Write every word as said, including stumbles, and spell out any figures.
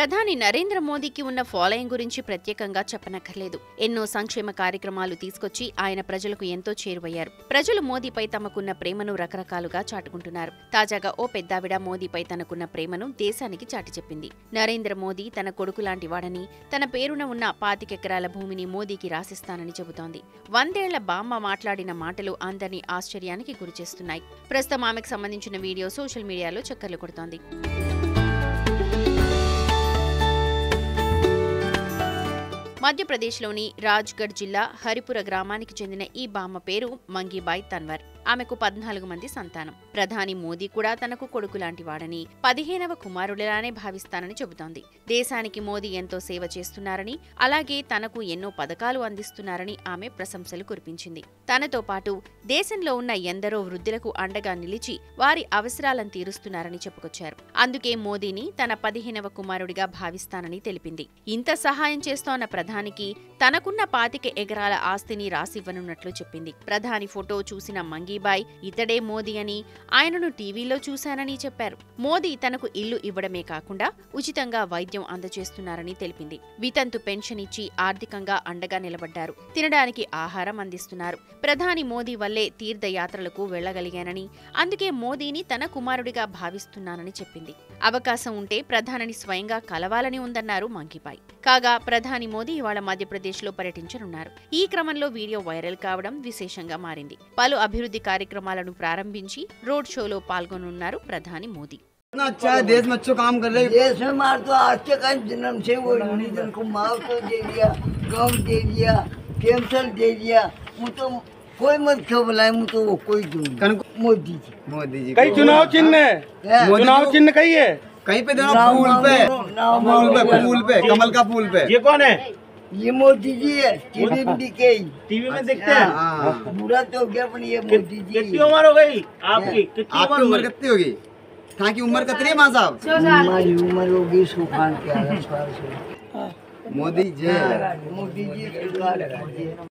ప్రధాని నరేంద్ర మోదీకి ఉన్న ఫాలోయింగ్ గురించి ప్రత్యేకంగా చెప్పనక్కర్లేదు. ఎన్నో సంక్షేమ కార్యక్రమాలు తీసుకొచ్చి ఆయన ప్రజలకు ఎంతో చేరువయ్యారు. ప్రజలు మోదీపై తమకున్న ప్రేమను రకరకాలుగా చాటుకుంటున్నారు. తాజాగా ఓ పెద్దావిడ మోదీపై తనకున్న ప్రేమను దేశానికి చాటి చెప్పింది. నరేంద్ర మోదీ తన కొడుకు లాంటి వాడని, తన పేరున ఉన్న పాతికెకరాల భూమిని మోదీకి రాసిస్తానని చెబుతోంది. వందేళ్ల బామ్మ మాట్లాడిన మాటలు అందరినీ ఆశ్చర్యానికి గురిచేస్తున్నాయి. ప్రస్తుతం ఆమెకు సంబంధించిన వీడియో సోషల్ మీడియాలో చక్కర్లు కొడుతోంది. మధ్యప్రదేశ్లోని రాజ్గఢ్ జిల్లా హరిపుర గ్రామానికి చెందిన ఈ బామ్మ పేరు మంగీబాయ్ తన్వర్. ఆమెకు పద్నాలుగు మంది సంతానం. ప్రధాని మోదీ కూడా తనకు కొడుకు లాంటి వాడని, పదిహేనవ కుమారుడిలానే భావిస్తానని చెబుతోంది. దేశానికి మోదీ ఎంతో సేవ చేస్తున్నారని, అలాగే తనకు ఎన్నో పథకాలు అందిస్తున్నారని ఆమె ప్రశంసలు కురిపించింది. తనతో పాటు దేశంలో ఉన్న ఎందరో వృద్ధులకు అండగా నిలిచి వారి అవసరాలను తీరుస్తున్నారని చెప్పుకొచ్చారు. అందుకే మోదీని తన పదిహేనవ కుమారుడిగా భావిస్తానని తెలిపింది. ఇంత సహాయం చేస్తోన్న ప్రధానికి తనకున్న పాతిక ఎకరాల ఆస్తిని రాసివ్వనున్నట్లు చెప్పింది. ప్రధాని ఫోటో చూసిన మంగీబాయ్ ఇతడే మోదీ అని, ఆయనను టీవీలో చూశానని చెప్పారు. మోదీ తనకు ఇల్లు ఇవ్వడమే కాకుండా ఉచితంగా వైద్యం అందజేస్తున్నారని తెలిపింది. వితంతు పెన్షన్ ఇచ్చి ఆర్థికంగా అండగా నిలబడ్డారు. తినడానికి ఆహారం అందిస్తున్నారు. ప్రధాని మోదీ వల్లే తీర్థయాత్రలకు వెళ్లగలిగానని, అందుకే మోదీని తన కుమారుడిగా భావిస్తున్నానని చెప్పింది. అవకాశం ఉంటే ప్రధానిని స్వయంగా కలవాలని ఉందన్నారు మంగీబాయ్. కాగా ప్రధాని మోదీ ఇవాళ మధ్యప్రదేశ్లో పర్యటించనున్నారు. ఈ క్రమంలో వీడియో వైరల్ కావడం విశేషంగా మారింది. పలు అభివృద్ధి కార్యక్రమాలను ప్రారంభించి రోడ్ షోలో పాల్గొనున్నారు ప్రధాని మోదీ. अच्छा है, देश में अच्छा काम कर रहे हैं। देश में मार तो आज के कहीं जन्म से वो निधन को मार तो दे दिया, गाँव दे दिया, कैंसर दे दिया। वो तो कोई मत क्यों बुलाए, वो तो वो कोई दूँ मोदी जी मोदी जी कई चुनाव चिन्ह है, चुनाव चिन्ह कई है, कहीं पे देना फूल पे, फूल पे, फूल पे, कमल का फूल पे। ये कौन है? ये मोदी जी है। टीवी में दिखे, टीवी में दिखते हैं। बुरा तो हो गया, पर ये मोदी जी। कितनी उम्र हो गई आपकी? कितनी आपकी उम्र कितनी होगी? कहाँ की उम्र कितनी है माँ साहब? हमारी उम्र होगी सुखान के आस पास। मोदी जी मोदी जी सरकार।